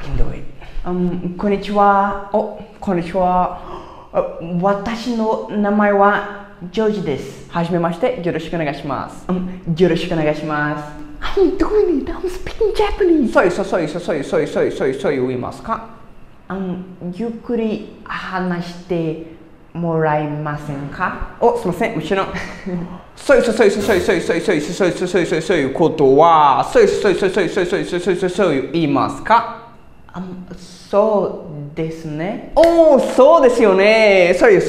can do it. こんにちは。こんにちは。私の名前はジョージです。はじめまして。よろしくお願いします。よろしくお願いします。I'm doing it. I'm speaking Japanese. そう言いますか？ゆっくり話してもらえませんか？すみません。もちろん。そういうことは、そう言いますか？そうですね。そうですよね。そういう